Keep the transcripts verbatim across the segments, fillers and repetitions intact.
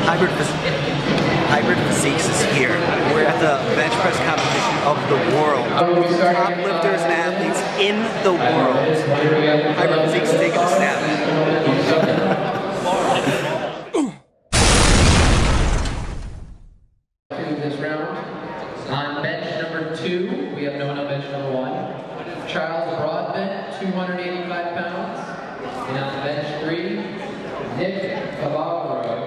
HybridPhysiques HybridPhysiques is here. We're at the bench press competition of the world. Top lifters and athletes in the world. HybridPhysiques is taking a stab at it. This round. On bench number two, we have no one on bench number one. Charles Broadbent, two hundred eighty-five pounds. And on bench three, Nick Cavalro.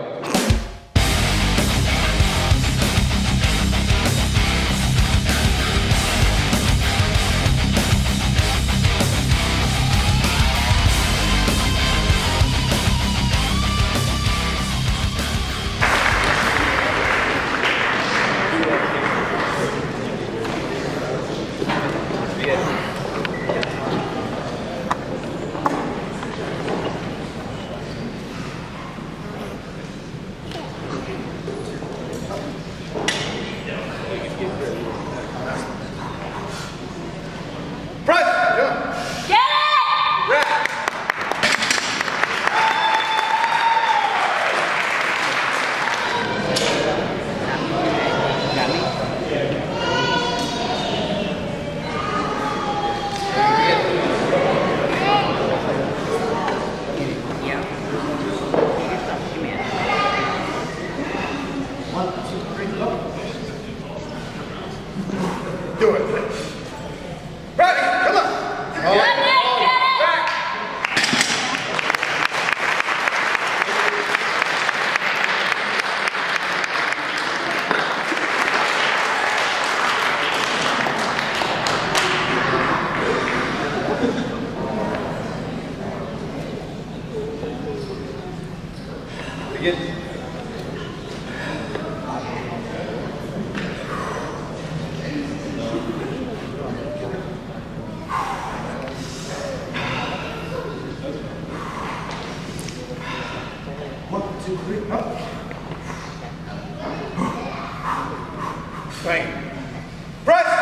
Do it. Right, come on. All right. Back. Begin. One, two, three, up. Bang. Press!